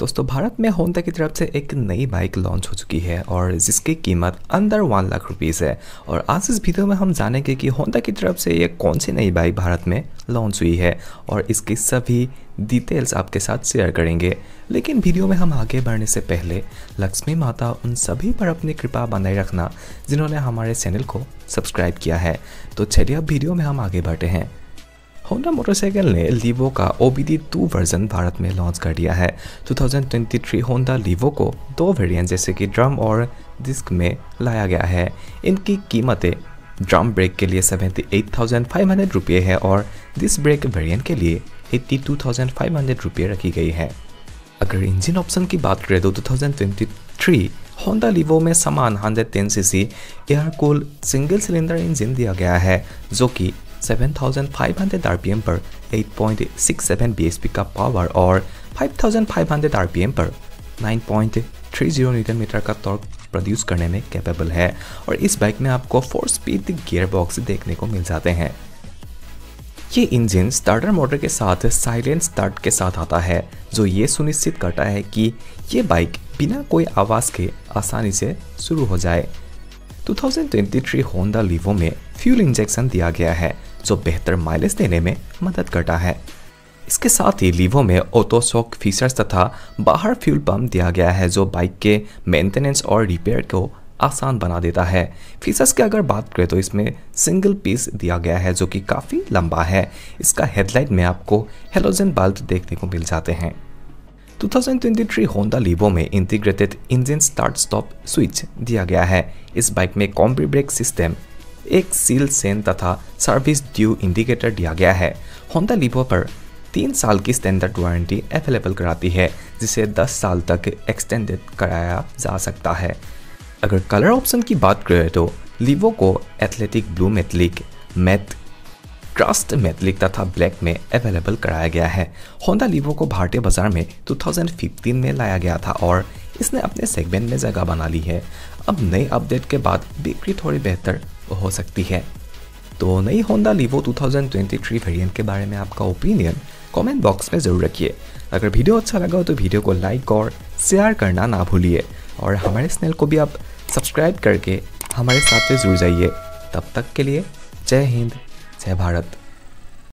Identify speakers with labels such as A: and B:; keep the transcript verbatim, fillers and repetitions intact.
A: दोस्तों भारत में होंडा की तरफ से एक नई बाइक लॉन्च हो चुकी है और जिसकी कीमत अंडर वन लाख रुपीज़ है। और आज इस वीडियो में हम जानेंगे कि होंडा की तरफ से ये कौन सी नई बाइक भारत में लॉन्च हुई है और इसकी सभी डिटेल्स आपके साथ शेयर करेंगे। लेकिन वीडियो में हम आगे बढ़ने से पहले लक्ष्मी माता उन सभी पर अपनी कृपा बनाए रखना जिन्होंने हमारे चैनल को सब्सक्राइब किया है। तो चलिए अब वीडियो में हम आगे बढ़ते हैं। होंडा मोटरसाइकिल ने लीवो का O B D two version Bharat में लॉन्च कर दिया है। दो हज़ार तेईस होंडा लीवो को दो वेरिएंट जैसे कि ड्रम और डिस्क में लाया गया है। इनकी कीमतें ड्रम ब्रेक के लिए अठहत्तर हज़ार पाँच सौ रुपये है और डिस्क ब्रेक वेरिएंट के लिए बयासी हज़ार पाँच सौ रुपये रखी गई है। अगर इंजन ऑप्शन की बात करें तो दो हज़ार तेईस होंडा लीवो में समान एक सौ दस C C air cool single cylinder engine दिया गया है जो कि सात हज़ार पाँच सौ आरपीएम पर आठ पॉइंट छह सात बीएचपी का पावर और पाँच हज़ार पाँच सौ आरपीएम पर नौ पॉइंट तीस न्यूटन मीटर का टॉर्क प्रोड्यूस करने में कैपेबल है। और इस बाइक में आपको फोर स्पीड गियर बॉक्स देखने को मिल जाते हैं। ये इंजन स्टार्टर मोटर के साथ साइलेंट स्टार्ट के साथ आता है जो ये सुनिश्चित करता है कि ये बाइक बिना कोई आवाज़ के आसानी से शुरू हो जाए। दो हज़ार तेईस होंडा लीवो में फ्यूल इंजेक्शन दिया गया है जो बेहतर माइलेज देने में मदद करता है। इसके साथ ही लीवो में ऑटो शॉक फीचर्स तथा बाहर फ्यूल पंप दिया गया है जो बाइक के मेंटेनेंस और रिपेयर को आसान बना देता है। फीचर्स की अगर बात करें तो इसमें सिंगल पीस दिया गया है जो कि काफ़ी लंबा है। इसका हेडलाइट में आपको हेलोजन बल्ब देखने को मिल जाते हैं। दो हज़ार तेईस होंडा लीवो में integrated engine start stop switch दिया गया है। इस बाइक में कॉम्बी ब्रेक सिस्टम, एक सील सेन तथा सर्विस ड्यू इंडिकेटर दिया गया है। होंडा लीवो पर तीन साल की स्टैंडर्ड वारंटी अवेलेबल कराती है जिसे दस साल तक एक्सटेंडेड कराया जा सकता है। अगर कलर ऑप्शन की बात करें तो लीवो को athletic blue metallic, matte crust metallic तथा ब्लैक में अवेलेबल कराया गया है। होंडा लीवो को भारतीय बाजार में दो हज़ार पंद्रह में लाया गया था और इसने अपने सेगमेंट में जगह बना ली है। अब नए अपडेट के बाद बिक्री थोड़ी बेहतर हो सकती है। तो नई होंडा लीवो दो हज़ार तेईस वेरिएंट के बारे में आपका ओपिनियन कमेंट बॉक्स में ज़रूर रखिए। अगर वीडियो अच्छा लगा हो तो वीडियो को लाइक और शेयर करना ना भूलिए और हमारे चैनल को भी आप सब्सक्राइब करके हमारे साथ जरूर जाइए। तब तक के लिए जय हिंद, जय भारत।